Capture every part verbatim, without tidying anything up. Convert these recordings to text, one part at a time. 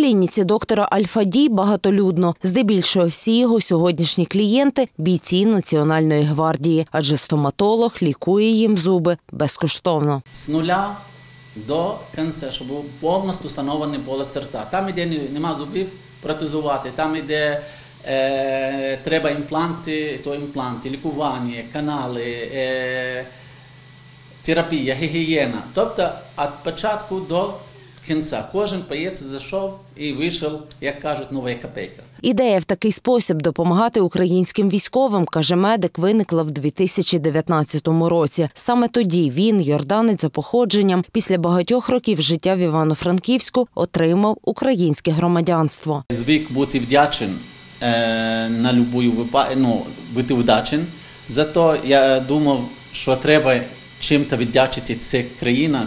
клініці доктора Аль-Фаді багатолюдно. Здебільшого всі його сьогоднішні клієнти – бійці Національної гвардії, адже стоматолог лікує їм зуби безкоштовно. З нуля до кінця, щоб був повністю встановлений полос рта. Там, де нема зубів, протезувати, там, де е, треба імпланти, то імпланти, лікування, канали, е, терапія, гігієна. Тобто, від початку до кінця. Кожен паєць зайшов і вийшов, як кажуть, нова копійка. Ідея в такий спосіб допомагати українським військовим, каже медик, виникла в дві тисячі дев'ятнадцятому році. Саме тоді він, йорданець за походженням, після багатьох років життя в Івано-Франківську отримав українське громадянство. Звик бути вдячен е, на будь-яку випадку, ну, бути вдячен. Зато я думав, що треба чим-то віддячити цій країні,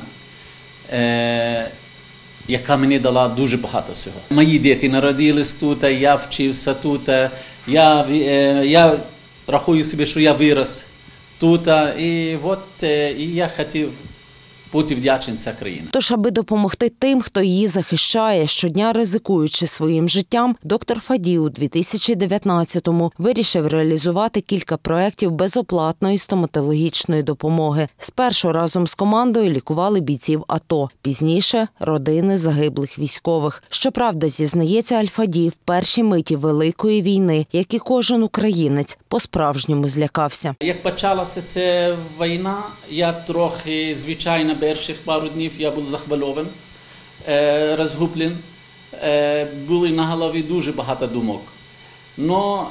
е, яка мені дала дуже багато всього. Мої діти народились тут, я вчився тут, я, я рахую собі, що я вирос тут, і от і я хотів бути вдячним цій країні. Тож, аби допомогти тим, хто її захищає, щодня ризикуючи своїм життям, доктор Фаді у дві тисячі дев'ятнадцятому вирішив реалізувати кілька проєктів безоплатної стоматологічної допомоги. Спершу разом з командою лікували бійців АТО, пізніше – родини загиблих військових. Щоправда, зізнається Аль-Фаді, в першій миті Великої війни, як і кожен українець, по-справжньому злякався. Як почалася ця війна, я трохи, звичайно, перших пару днів я був захвильований, розгублений. Були на голові дуже багато думок. Но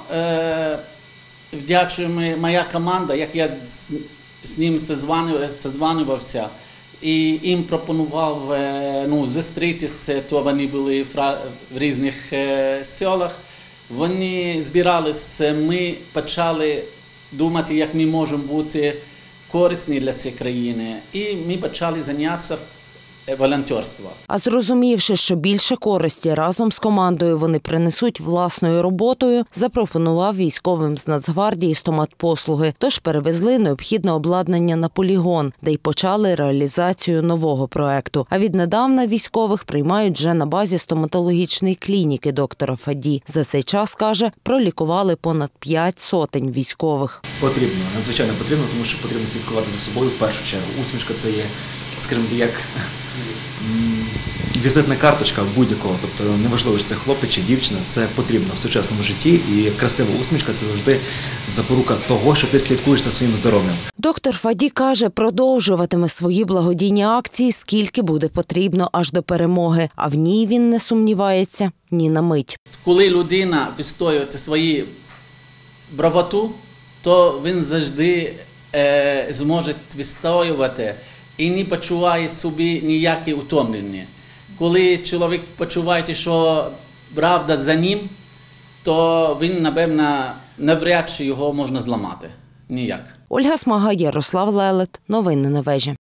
вдячуємо моя команда, як я з ним созванювався і їм пропонував ну, зустрітися, то вони були в різних селах. Вони збиралися, ми почали думати, як ми можемо бути корисні для цієї країни. І ми почали зайнятися волонтерством. А зрозумівши, що більше користі разом з командою вони принесуть власною роботою, запропонував військовим з Нацгвардії стоматпослуги. Тож перевезли необхідне обладнання на полігон, де й почали реалізацію нового проекту. А віднедавна військових приймають вже на базі стоматологічної клініки доктора Фаді. За цей час, каже, пролікували понад п'ять сотень військових. Потрібно, надзвичайно потрібно, тому що потрібно слідкувати за собою в першу чергу. Усмішка – це є, скажімо, як візитна карточка будь-якого, тобто неважливо, чи це хлопець чи дівчина, це потрібно в сучасному житті, і красива усмішка – це завжди запорука того, що ти слідкуєш за своїм здоров'ям. Доктор Фаді, каже, продовжуватиме свої благодійні акції, скільки буде потрібно аж до перемоги, а в ній він не сумнівається ні на мить. Коли людина відстоює свою бравоту, то він завжди е, зможе відстоювати і не почуває собі ніякі утомлення. Коли чоловік почуває, що правда за ним, то він, напевно, навряд чи його можна зламати. Ніяк. Ольга Смага, Ярослав Лелет. Новини на вежі.